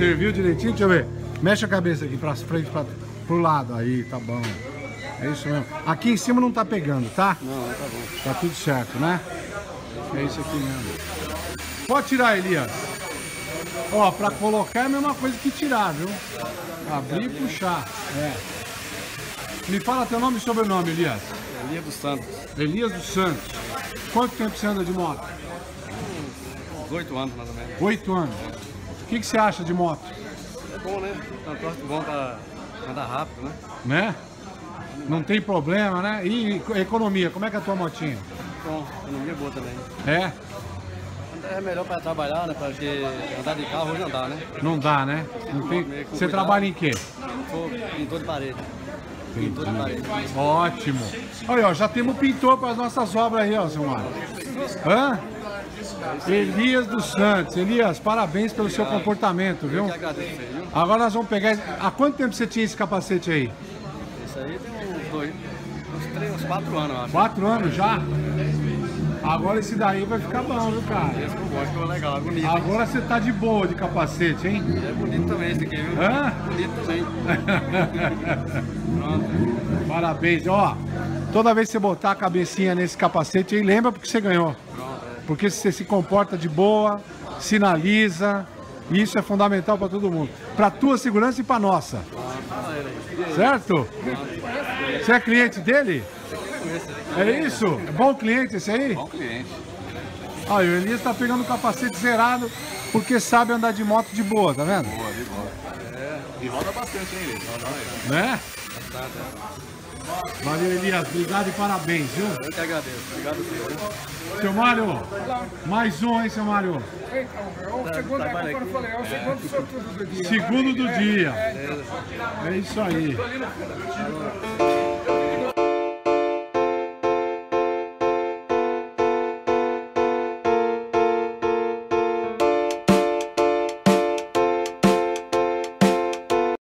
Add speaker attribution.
Speaker 1: Serviu direitinho? Deixa eu ver. Mexe a cabeça aqui pra frente, pro lado. Aí, tá bom. É isso mesmo. Aqui em cima não tá pegando, tá?
Speaker 2: Não, tá bom.
Speaker 1: Tá tudo certo, né? É isso aqui mesmo. Pode tirar, Elias. Ó, pra colocar é a mesma coisa que tirar, viu? Abrir e puxar. É. Me fala teu nome e sobrenome, Elias.
Speaker 2: Elias dos Santos.
Speaker 1: Elias dos Santos. Quanto tempo você anda de moto?
Speaker 2: Uns 8 anos, mais ou menos.
Speaker 1: 8 anos. O que você acha de moto?
Speaker 2: É bom, né? É um troço bom pra andar rápido, né?
Speaker 1: Né? Não tem problema, né? E economia, como é que é a tua motinha?
Speaker 2: Bom, economia é boa também.
Speaker 1: É?
Speaker 2: É melhor para trabalhar, né? Porque andar de carro hoje não dá, né?
Speaker 1: Não dá, né? Não tem... Você trabalha em quê?
Speaker 2: Sou pintor de parede. Pintor de parede.
Speaker 1: Ótimo. Olha, ó, já temos pintor para as nossas obras aí, ó, seu Mário. Hã? Elias dos Santos. Elias, parabéns pelo seu comportamento, viu?
Speaker 2: Eu que agradeço aí, viu?
Speaker 1: Agora nós vamos pegar... Há quanto tempo você tinha esse capacete aí?
Speaker 2: Isso aí tem uns 4 anos, eu acho.
Speaker 1: 4 anos já? Agora esse daí vai ficar bom, viu, cara?
Speaker 2: Esse que eu gosto, ficou legal, é bonito.
Speaker 1: Agora você tá de boa de capacete, hein?
Speaker 2: É bonito também esse aqui, viu?
Speaker 1: Hã?
Speaker 2: Bonito também. Pronto.
Speaker 1: Parabéns, ó. Toda vez que você botar a cabecinha nesse capacete aí, lembra porque você ganhou.
Speaker 2: Pronto,
Speaker 1: Porque você se comporta de boa, sinaliza, e isso é fundamental para todo mundo. Para tua segurança e para nossa. Certo? Você é cliente dele? É isso? É bom cliente esse aí?
Speaker 2: Bom cliente.
Speaker 1: Olha, o Elias tá pegando o capacete zerado porque sabe andar de moto de boa, tá vendo?
Speaker 2: Boa, de boa. É, e roda bastante, hein, Elias? Roda aí.
Speaker 1: Né? Valeu, Elias. Obrigado e parabéns, viu?
Speaker 2: Eu que agradeço. Obrigado, senhor.
Speaker 1: Seu Mário, mais um, hein, seu Mário?
Speaker 3: Então, o segundo, é como eu falei, é o segundo sortudo do dia.
Speaker 1: Segundo do dia. É isso aí.